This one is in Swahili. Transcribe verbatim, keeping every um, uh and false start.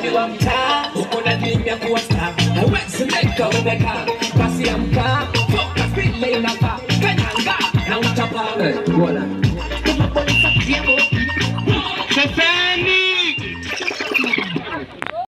msanii wa mtaa, uko na dream ya kuwa star. Hawezi meka umeka, basi amka, focus vile inafaa. Kanyanga na utapaa. Eh, bwana. Kama polisi akiambo